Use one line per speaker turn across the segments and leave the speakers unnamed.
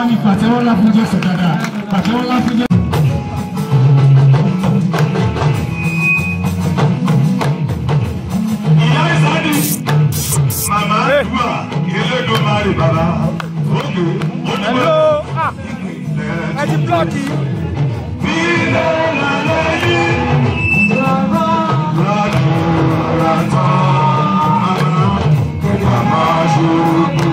bá ní pàtẹ́wọ́ ńlá fún Jésù dáadáa, pàtẹ́wọ́ ńlá fún Jésù. Ìyá ìsáàdì, màmá àdúrà, ìlédò máa rí bàbá, òkè, onígbà.
Ẹ ti blọ́ọ̀kì.
Bí ilé lálẹ́ yìí, ládùúrà tán, màmá ṣòro.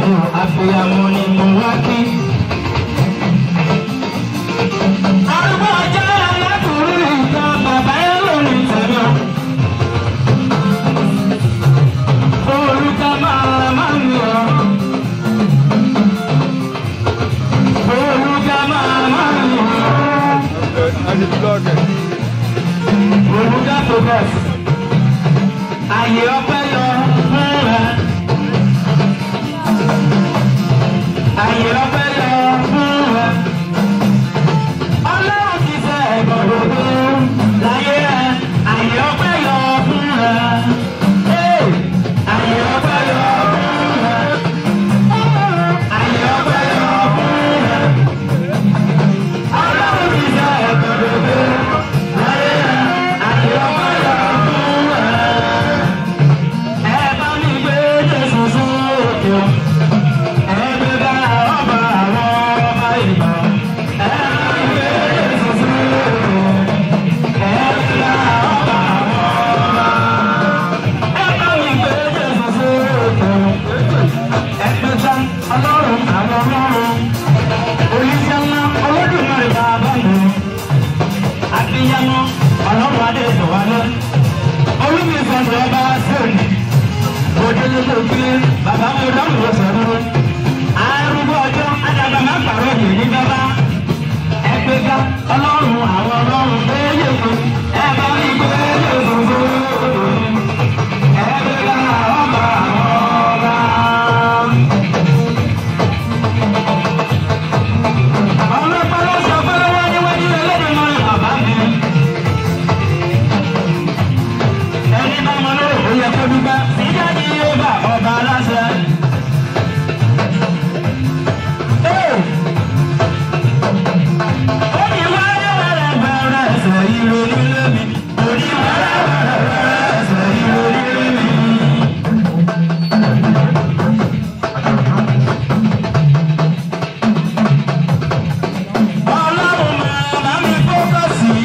àfihàn ni mo wá kí. Arúgbó ọjọ́ alákùnrin ìtàn bàbá yẹn lórí tẹ̀lé. Olùkọ́ máa ń lọ. Olùkọ́ máa ń lọ. Olùkọ́ tó bẹ̀. Ayé ọpẹ́ lọ fún ẹ. Ayé ọpẹ́ lọ fún ẹ. Ọlọ́run ti fẹ́ ẹ̀gbọ́n gbogbo láyé ẹ. Ayé ọpẹ́ lọ fún ẹ. Ayé ọpẹ́ lọ fún ẹ. Ayé ọpẹ́ lọ fún ẹ. Ọlọ́run ti fẹ́ ẹ̀gbọ́n gbogbo láyé ẹ. Ayé ọpẹ́ lọ fún ẹ. Ẹ bá mi gbé Jésù sókè. Ẹ gbé bá ọba àwọn ọba ìgbà. Ẹ bá mi gbé Jésù sókè. Ẹ gbé bá ọba àwọn ọba. Ẹ bá mi gbé Jésù sókè. Ẹ gbé bá Ọlọ́run àwọn ọlọ́run. Oníṣẹ́ ńlá Olódùmarè bàbá mi. Àbíyamọ Ọlọ́run adé ìsọ̀wálé. Olúmísọ̀tò ọba sóòní. Òdòdó tó gbé bàbá mi lọ́rùn ló sọ̀rọ̀. Arúgbó ọjọ́ Adàgbà máa pàrọ̀ yìí ní bàbá. Ẹ gbé ká Ọlọ́run àwọn ọlọ́run léyè fún. Ẹ bá mi gbé Jésù sókè. Ẹ gbé ká ọba àwọn ọba. Ọlọ́pàá ló sọ pé wọ́n níwájú Ẹlẹ́dùmarè bàbá mi. Ẹni bá mọ lórí ó yẹ kó dúpẹ́. Síjáde yóò bá ọba aláṣẹ. Ó ní wẹ́rẹ́wẹ́rẹ́ bẹ̀rẹ̀ ẹsẹ̀ ìró nílé mi. Ó ní wẹ́rẹ́wẹ́rẹ́ bẹ̀rẹ̀ ẹsẹ̀ ìró nílé mi. Ọlọ́run máa bá mi fókọ̀sì.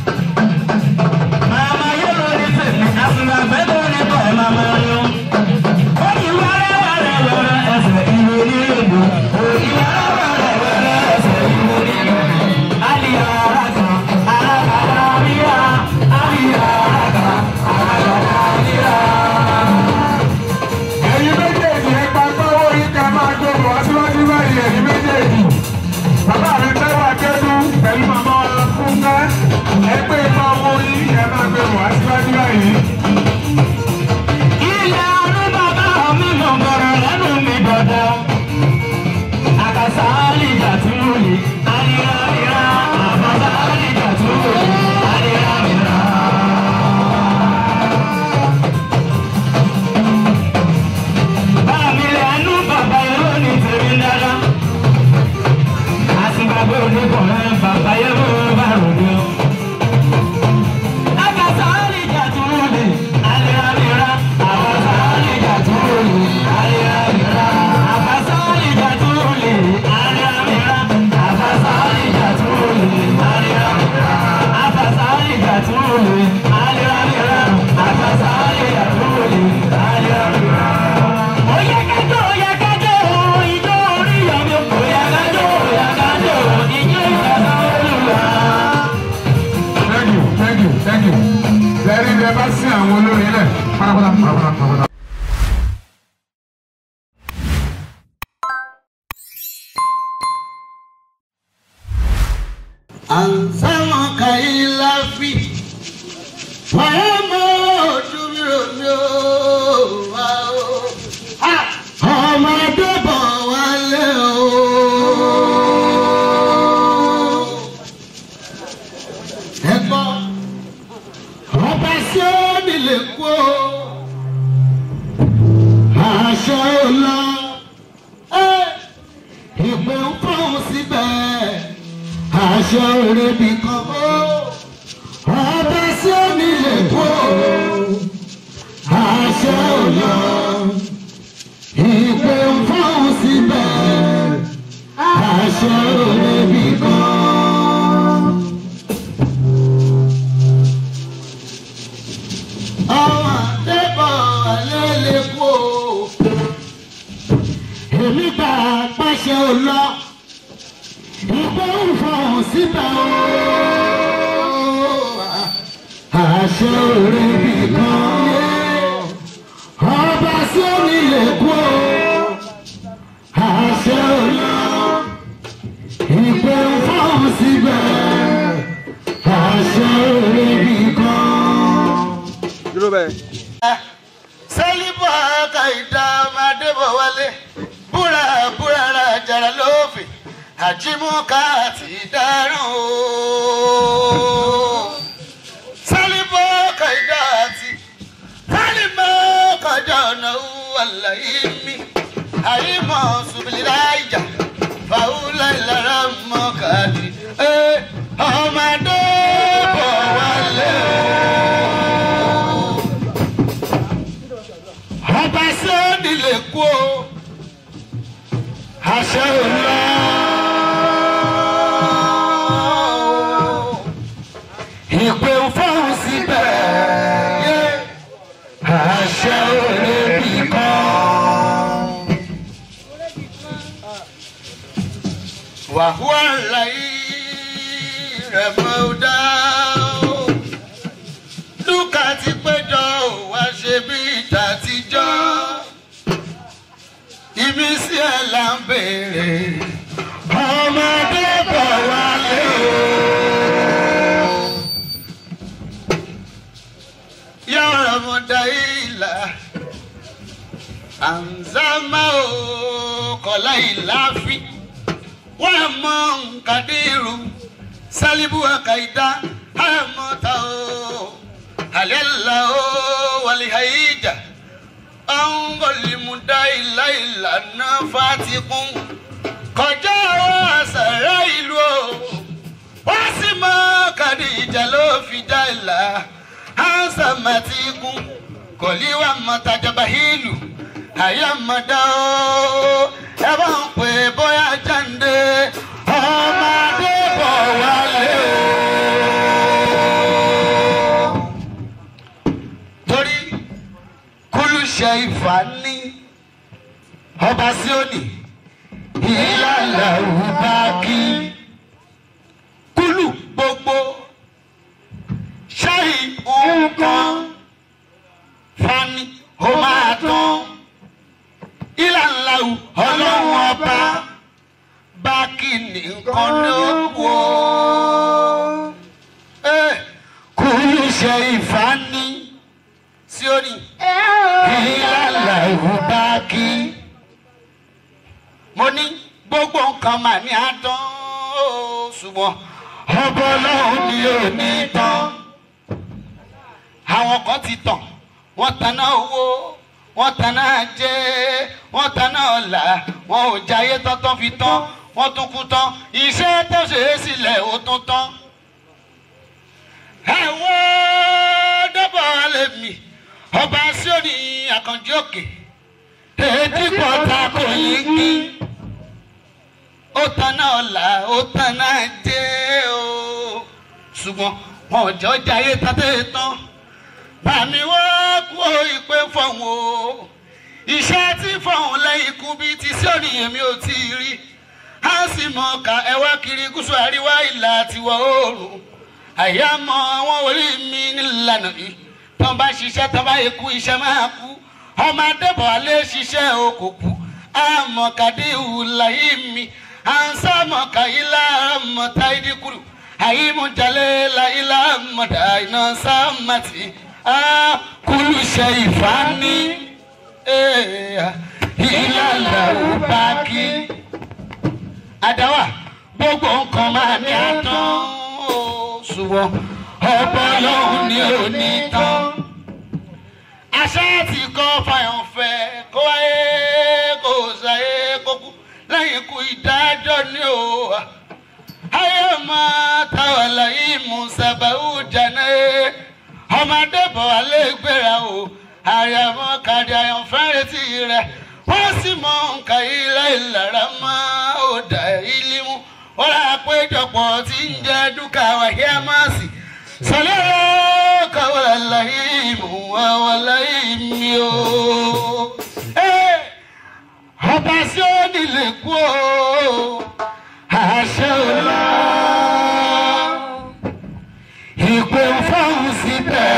Màmá yóò lórí tèmi. Àfìgbà gbẹ́dọ̀ ní kọ́ ẹ̀ máa máa yọ. Ó ní wẹ́rẹ́wẹ́rẹ́ bẹ̀rẹ̀ ẹsẹ̀ ìró nílé mi. Ó ní wẹ́rẹ́wẹ́rẹ́ bẹ̀rẹ̀ ẹsẹ̀ ìró nílé mi. Àlìyá àràkà, àràkà àríyá. Àlìyá àràkà, àràkà àríyá.
Ẹ̀yin méjèèjì ẹ pa gbọ́wọ́ yín ká máa tó bọ̀ síwájú báyìí ẹ̀yin méjèèjì. Bàbá mi fẹ́ wá kẹ́dú pẹ̀lú màmá wa fún ká. Ẹ pé ipa ọmọ yín ẹ máa gbé bọ̀ síwájú báyìí.
Ilé ọdún bàbá mi mọ̀ gbọ́rọ̀ lẹ́nu mi dọ̀dọ̀. Àkàsà àlìjà tí mo lè. Àlìyá mìíràn. Àkàsà àlìjà tí mo lè. Àlìyá mìíràn. Bàmí lẹ́nu bàbá yẹn ní tèmi dára. Àtìgbàgbé oníkùnrin bàbá yẹn bá ròde o. Àkàsà àlìjà tí mo lè. Àlìyá mìíràn. Àkàsà àlìjà tí mo lè. Àlìyá mìíràn. Àkàsà àlìjà tí mo lè. Àlìyá mìíràn. Àkàsà àlìjà tí mo lè. Àlìyá mìíràn. Àkàsà àlìjà tí mo lè. Àlìyá mìíràn. Àkàsà àlìjà tí mo lè. Àlìyá mìíràn. Oyè kájọ, ìjọ orí yọmi. Oyè kájọ, ìjọ ìjọba olùwà.
Thank you. Lẹ́rìí bẹ́ẹ̀ bá sí àwọn olórin lẹ̀ pátápátá.
Ansama kaila fi Wàhámọ́ dúró mi ó wá o. Ọmọdé bọ̀ wálé o. Ẹ̀gbọ́n ọba sí onílé kú o. Aṣọ lọ. Ìpè ń fọ́n síbẹ̀. Aṣọ òrèbí kan mọ́. Ọba sí onílé kú o. Aṣọ lọ. Ìpè ń fọ́n síbẹ̀. Aṣọ òrèbí kan. Ọmọ àdébọ̀ alẹ́ lè kú o. èmi gbà pàṣẹ ò lọ ìgbẹ́ ń fọ̀hún síbẹ̀ o àṣẹ òre nìkan yé ọba sí omi lè kú o àṣẹ ò lọ ìgbẹ́ ń fọ̀hún síbẹ̀ àṣẹ òre nìkan.
dúró bẹ́ẹ̀.
Sálíbù Àkàìdá Mádébọ̀ wálé búra búra ra jàrá lófin àjímúká àti dáràn o. Sálíbù Àkàìdá àti Sálíbù kọjá ọ̀nà àlàyé mi àyímọ̀ ṣùgbìlá ìjà fàúlà ìlara mọ́kàdí ọmọdé bọ̀ wálé o. Ọba sí òní lè kú o, àṣẹ òlá. Ìpè fóun síbẹ̀ yé, àṣẹ òlé bìkan. Wàhùwà láyé rẹ̀ mọ́ dá o. Lúkà ti péjọ wá ṣe bí ìjà àtijọ́. Ìmísí ẹ̀ là ń béèrè. Ọmọdé bọ̀ wálé o. Yọ̀rọ̀ mọ̀dá ìlà. Àǹzámá o kọ̀lá ìláfi. Wọ́n mọ Kàdírù. Sálíbù Àkàìdá. Àmọ́ta o. Àlẹ́lá o wàlíhàíjà. Angolimuda ìlànà fatikun kọjá àṣàrà ìlú o wọ́n sì mọ Kàdíjà ló fi já ìlà àṣàmàtìkún kòlíwà mọ̀tàjọba ìlú àyàmọ̀dá o ẹ bá ń pè bóyá jáde ọmọdé bọ̀ wálé o. Torí ṣe ìfàní ọba Síónì ìlàlà òbákí kúlù gbogbo ṣáì nǹkan fani ó máa tán ìlàlà ọlọ́run ọba bákí nìkan ló wò kúlù ṣe ìfàní Síónì ìlàlà ìwúbákí mo ní gbogbo nǹkan mà ní àdán ṣùgbọ́n ọba ọlọ́run ni ò ní tán. Àwọn kan ti tàn wọ́n taná owó wọ́n taná ajé wọ́n taná ọ̀la wọn ò jayé tọ́tọ́ fi tán wọ́n tún kú tán iṣẹ́ tó ṣe é sílẹ̀ ó tún tán. Ẹ̀wọ́n dọ́bọ̀ alẹ́ mi ọba Síónì Àkànjí òkè èdè pọ̀ta kò yí kí ó taná ọ̀la ó taná ajé o ṣùgbọ́n wọn ò jọ jayé tàtẹ́ tán bàmí wọ́n kú ìpè fọ̀hún o iṣẹ́ tí fọ̀hún lẹ́yìn ikú bíi ti Síónì èmi ò tí ì rí á sì mọ̀ ká ẹ wá kiri gúúsù àríwá ìlà àtiwọ̀ oòrùn àyàmọ̀ àwọn orí mi nílànà yìí tán bá ṣiṣẹ́ tán bá yẹ kú iṣẹ́ máa kú ọmọ Adébọ̀ alẹ́ ṣiṣẹ́ o kò kú àmọ́ Kàdíhù láyé mi à ń sámọ̀ kàyílá mọ̀tá ìdíkùrù àyímújalè láyílá mọ̀dá iná sámàtì kúlù ṣe ìfàní ìlàlà òbákí àdáwà gbogbo nǹkan máa ní àtàn ṣùgbọ́n ọba ọlọ́run ni ò ní tán. Àṣà ti kọ́ fàyànfẹ́ kó ayé kó ṣàyé kó kú lẹ́yìn ikú ìdájọ́ ni o. Ayé máa táwọn láyé Mùsàbáwù jàná ọmọ Adébọ̀ alẹ́ gbéra o. Àyàmọ́ kàdé àyànfẹ́ retí rẹ̀ wọ́n sì mọ nǹkan ilé ìlara máa ò dà ilé mú. Wọ́n rà péjọpọ̀ tí ń jẹ́ dúkà wáyé máa sì. Salaka walahimu wa walahimi o.
ọba sí onílé kú o àṣẹ ọlá ìpè fáwọn síbẹ̀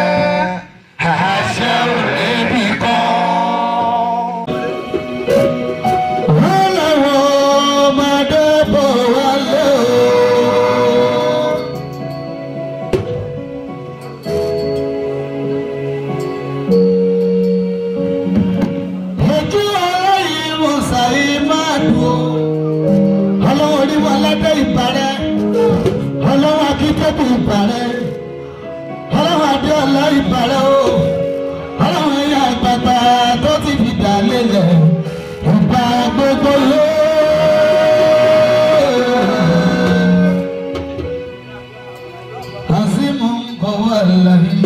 àṣẹ òrèbí kan. wọ́n làwọn ọmọdé bọ̀ wálé o. ojú ọ̀rọ̀ yìí mo ṣàyí máa dùn ó ọlọ́wọ́ onímọ̀ aládé ìbàrẹ́ ọlọ́wọ́ akíkẹ́bù ìbàrẹ́ ọlọ́wọ́ adéọlá ìbàrẹ́ o ọlọ́wọ́ ẹ̀yà àgbàgbà tó ti fi dà lélẹ̀ ìgbà gbogbo lé. Azimu ń bọ̀ wá láyé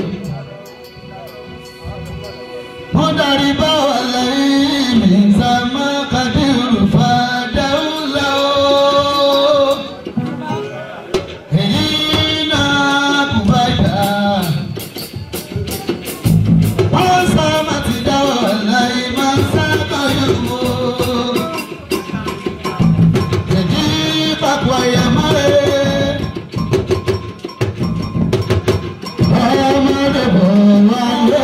wọ́n darí bá wà láyé mi sàmá kàdírù fàdáwùlà o. èyí náà kò bá yà wọ́n sàmá ti dá wà láyé máa ń sábà yòówó. èyí pàpọ̀ àyàmọ́lẹ̀ ọmọdé bọ̀ wálé.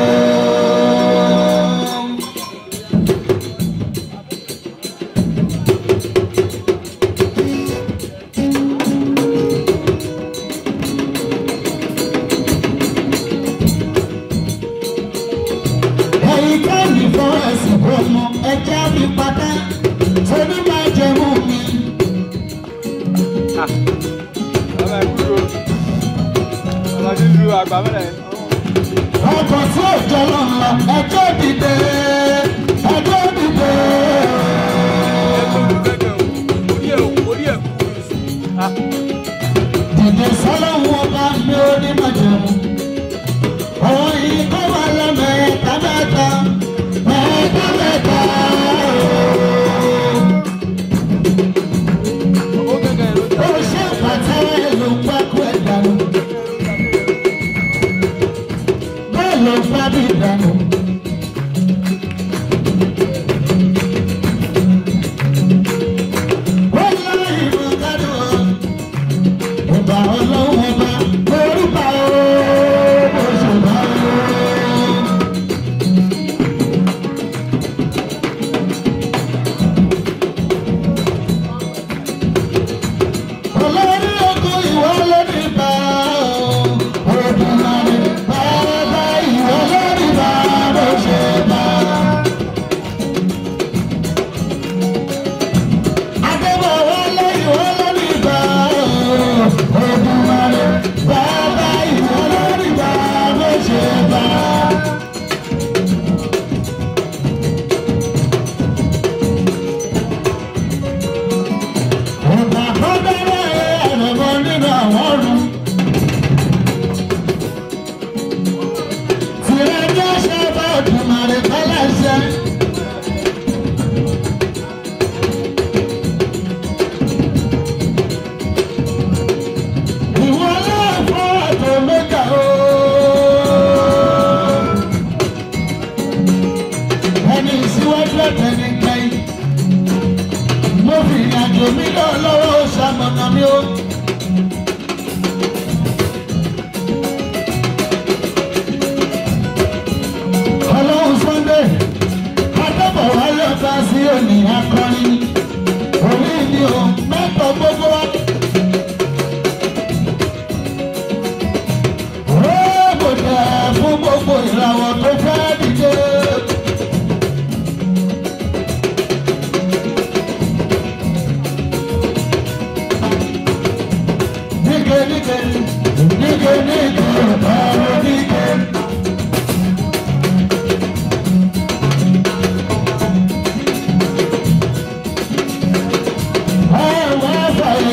Ọmọ ẹja mi padà tóní máa jẹun mi. Ọkọ̀ tí ò jọ lọ́nà ẹjọ́ dìde ẹjọ́ dìde. Dìde sọ́lọ́hún ọba mi ò ní máa jẹun. Òun yìí kọ́ wà lọ́mẹ̀ẹ́ta mẹ́ta. Fire!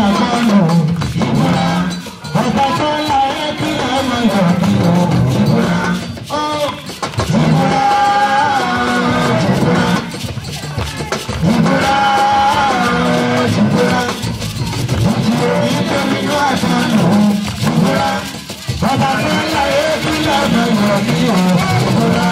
àgbọ̀nù ìbúra. Ọba tó láyé kí ẹ máa yọ̀ kí o ìbúra. Ó ìbúra. Ìbúra. Ìbúra. Ìjọba inú àgbọ̀nù ìbúra. Ọba tó láyé kí ẹ máa yọ̀ kí o ìbúra.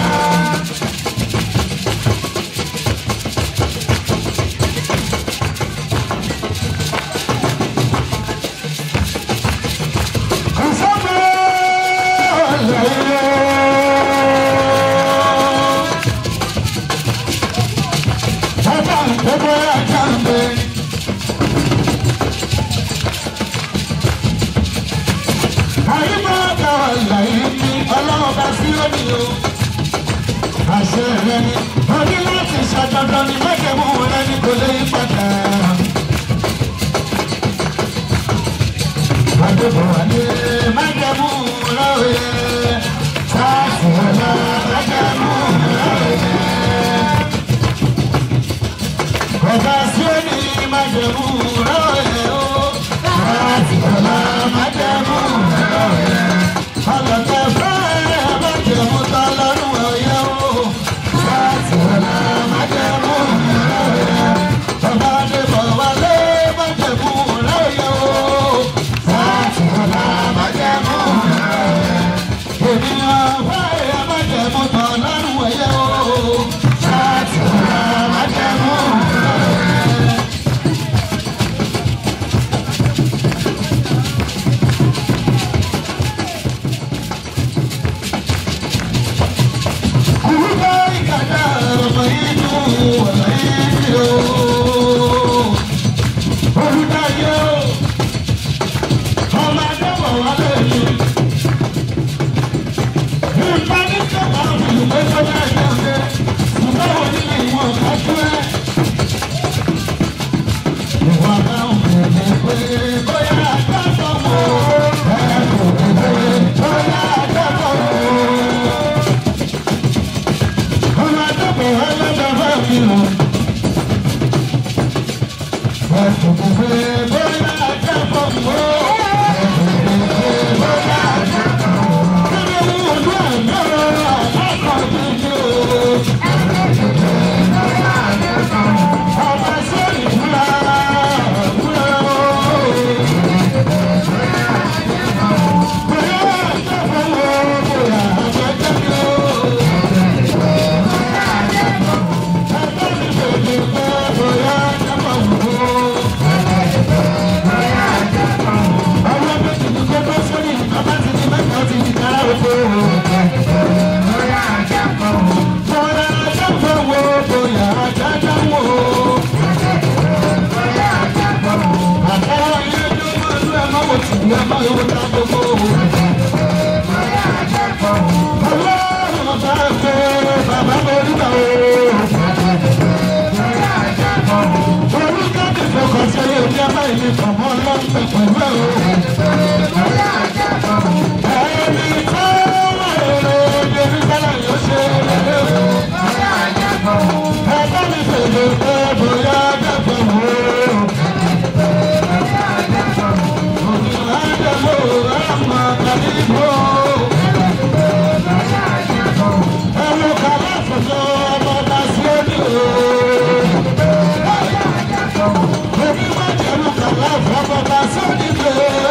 Àṣẹ rẹ ni ó ní láti ṣàjọ̀dọ̀ ní májẹ̀mú rẹ ní kò lè padà. Adébọ̀wálé májẹ̀mú rẹ ò yẹ, sáàsì ọ̀la májẹ̀mú rẹ ò yẹ. Ọba sí ó ní májẹ̀mú rẹ ò yẹ o, sáàsì ọ̀la májẹ̀mú rẹ ò yẹ. Ọlọ́tẹ̀ fẹ́ májẹ̀mú tán lọ́rùn ò yẹ o. Sorry,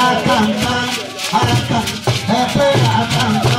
àkàǹkà àkà ẹgbẹ́ àkàǹkà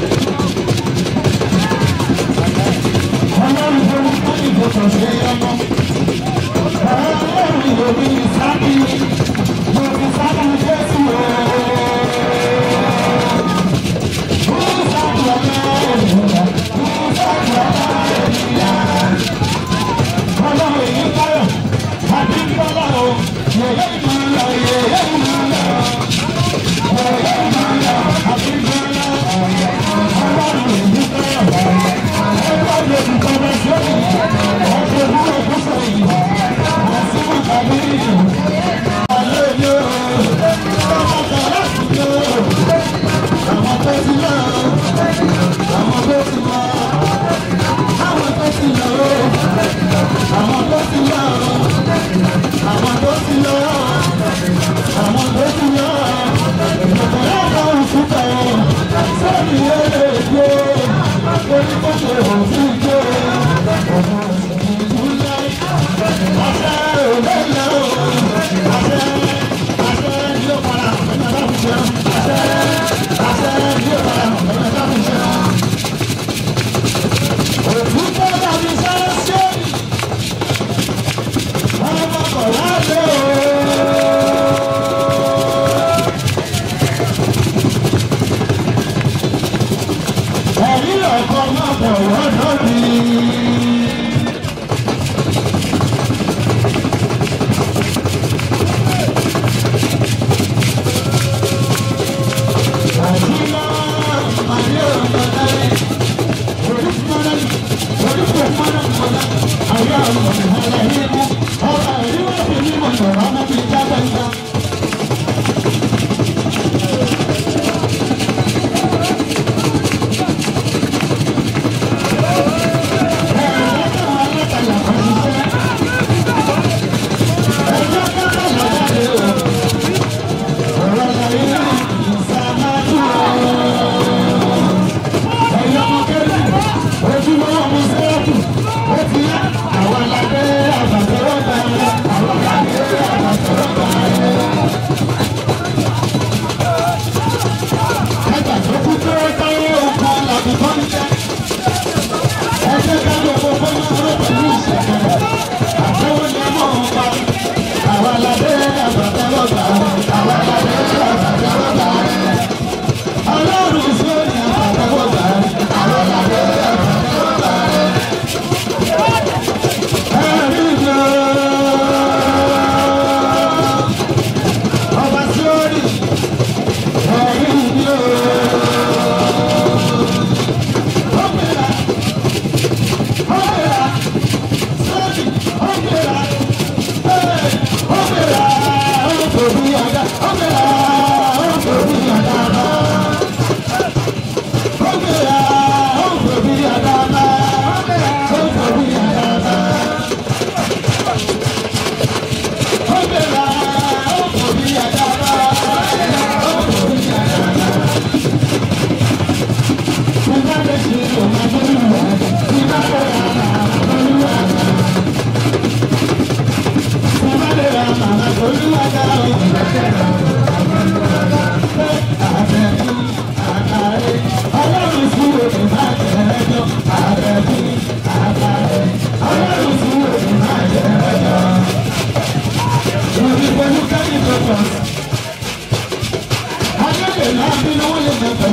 Ọlọ́run tó ń kọ́ ìbò tó ṣe é lọ́mọ.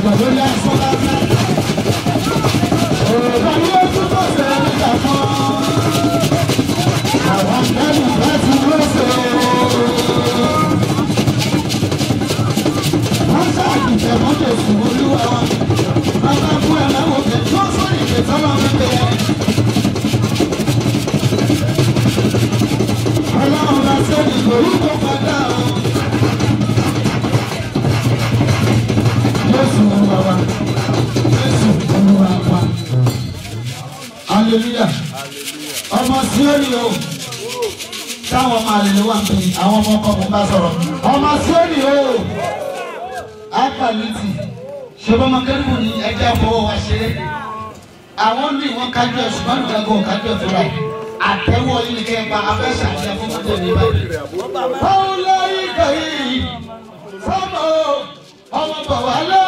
àgbàgbà lórí àìsàn lásán. Òògùn yóò tún tó ṣe nígbà kan. Àwọn ẹni bá ti lóṣè. Wọ́n ṣàkìtẹ̀ mọ́tò sùn olúwa wa. Bàbá fún ẹ láwọn òkè tó sọ̀rọ̀ ìgbésọ́ lọ níbẹ̀. Ọlọ́run bá sẹ́ni lórí tó padà o. Jésù olúwa wa. Jésù olúwa wa. Hallelujah. Ọmọ Síónì o. Táwọn ọmọ àlèlè wà pé àwọn ọmọ ọkọ mo bá sọ̀rọ̀. Ọmọ Síónì o. Ápàlítì. Ṣèbọn ọmọ kẹ́rìbù ni ẹja fọwọ́ wa ṣeré. Àwọn ní ìwọ̀n kájú ẹ̀ ṣùgbọ́n ìgbàgbọ́ kájú ẹ̀ fúnra ẹ̀. Àtẹ̀wọ́ yìí ni kẹ́ ẹ pa afẹ́ṣà àti afọ́mọdé ní báyìí. Báwo ló yí kẹ́yìn? Fọ́mọ ọmọ bọ̀ wá lọ.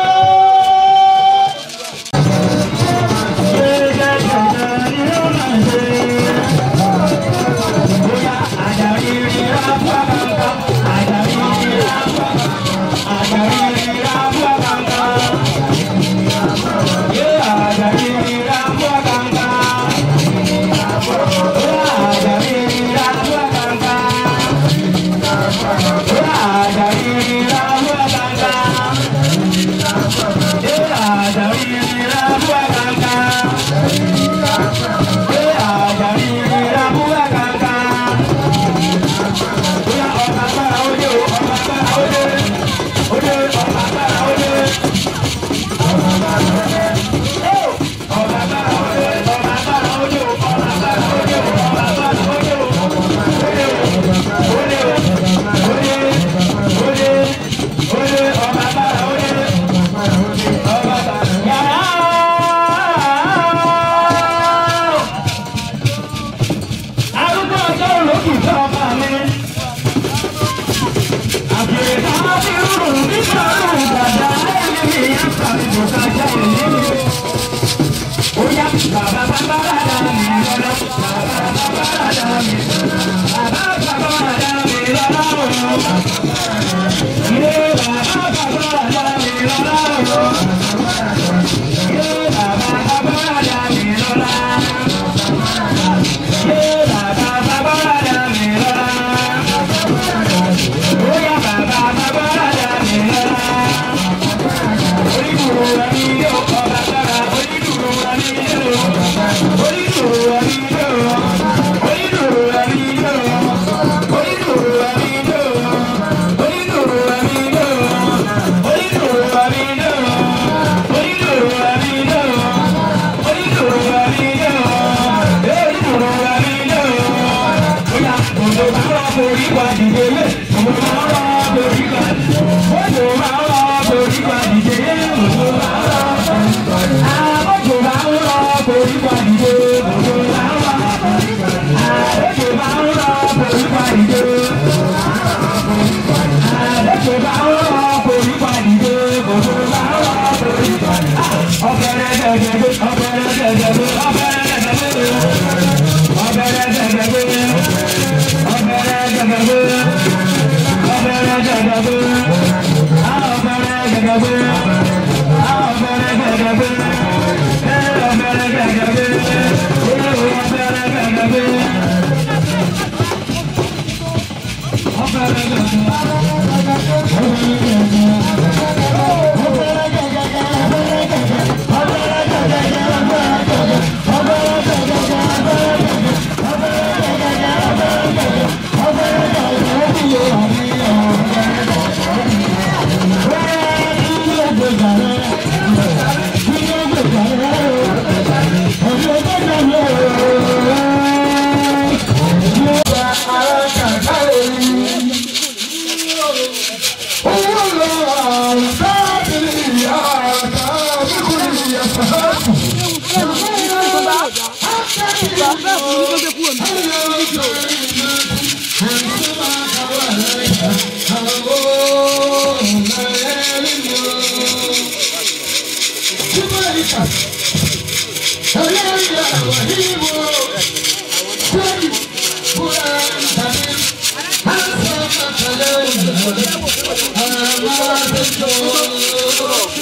Hello.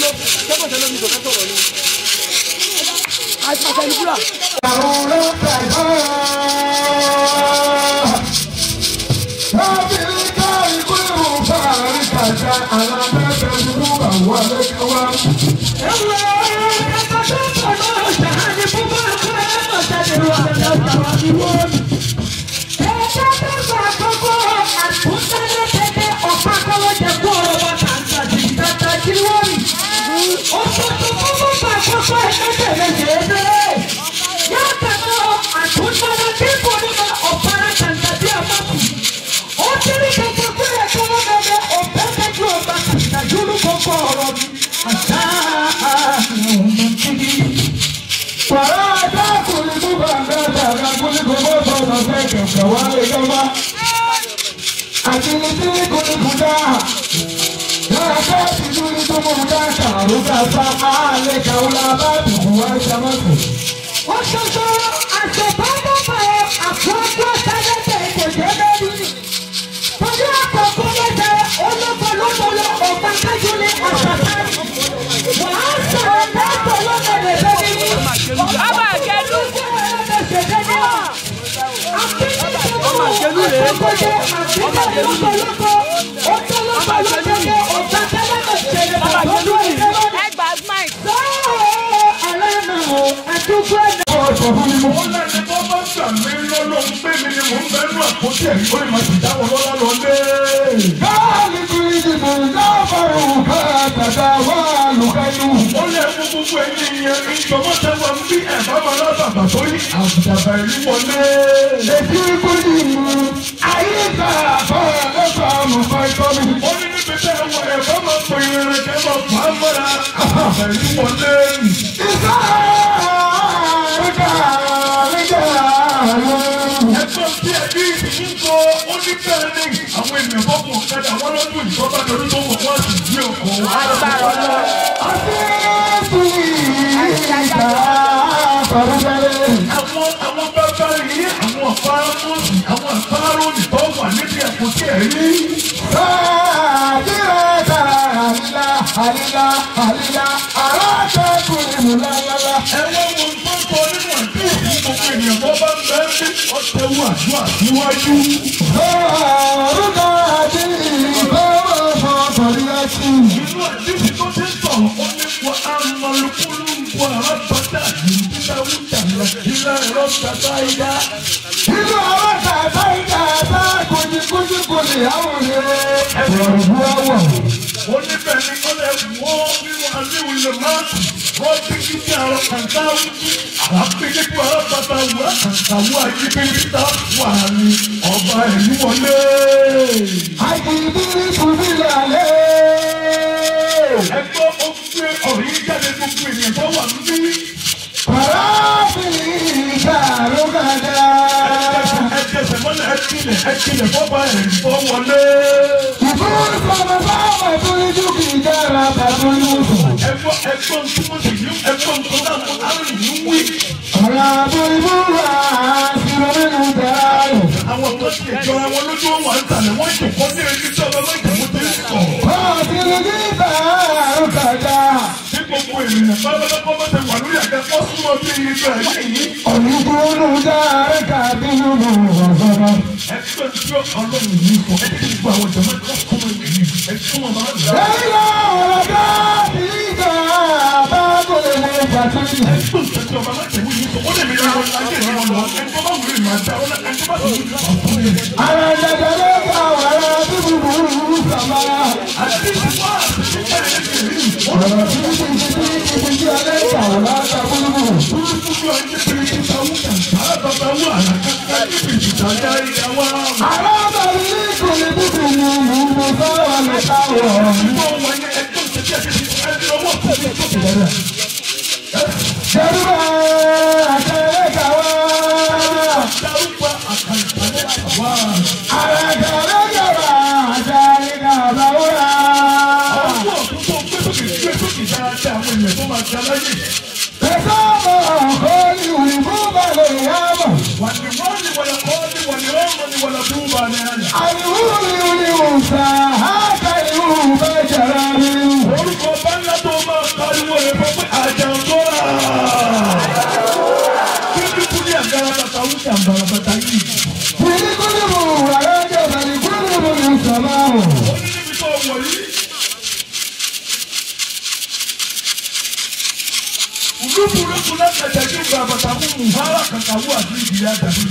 Lupu la kataji baba tamu muhara kakawu adri ya dabi.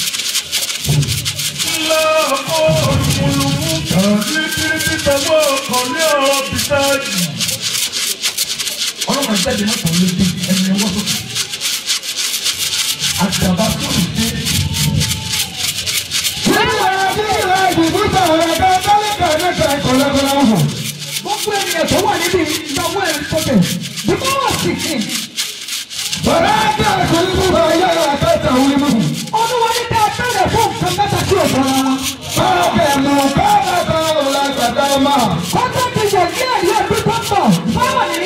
La o mulu tiri tawo kole o bisaji. Ọlọ́run jáde náà kàn lóde ẹni ẹwọ́ sókè. Àgbàbá tó ń dé.
Nígbà tí ìlà ìdìbò sọ̀rọ̀ ẹ̀ka tálíkà mẹ́ta ìkọlẹ́kọlẹ́ ọ̀hún. Gbogbo ènìyàn tó wà níbi ìnáwó ẹ̀ sókè. Bí wọ́n wà sí kí. Bọ̀dá àti àkọlùkù bá yára àkàtà wí mú. Olúwa ní ká bẹ̀rẹ̀ fún nǹkan mẹ́ta tí ò bọ̀ra wọn. Báàbẹ̀ mú káàkiri ọ̀la gbàgbà máa. Kọ́tà ti yẹ kí ẹ̀yẹ bí tó pọ̀. Báwo ni?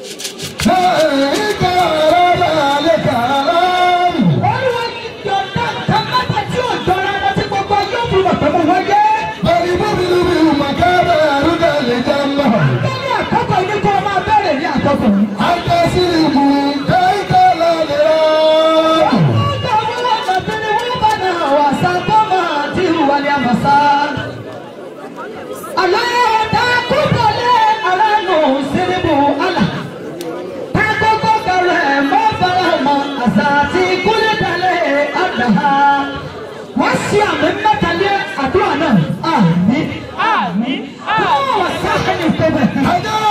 Olúwa ní yọ̀ǹda nǹkan mẹ́ta tí ò jọra wọn tí gbogbo yóò fi mọ̀ pé mo wáyé. Bẹ̀rẹ̀ bóbìnrin mi ò mọ̀ káàbẹ̀ àrùkà lè jẹ́ mọ́. Bẹ́ẹ̀ni àkọ́kọ́ ní kó o máa bẹ̀rẹ̀ ní àkọ́kọ́. Àjọsí ìbù kéèké lọ́lẹ̀ rẹ̀. Ọjọ́ wíwọ́ màtẹ́ni wọ́n bá náà wà sàtọ́ máa ti wàlẹ̀ àmàsà. Àlọ́ ọ̀tá kúkọ̀lé aláàánú síríbù àlà. Takoko kẹrẹ̀ mọ́ fara mọ́ àṣà àti kúlẹ̀ dalẹ̀ àdàhà. Wọ́n ṣe àmì mẹ́tàlẹ́ àdúrà náà. Àmín. Àmín. Wọ́n wà sáà ní ìfẹ́ bẹ̀.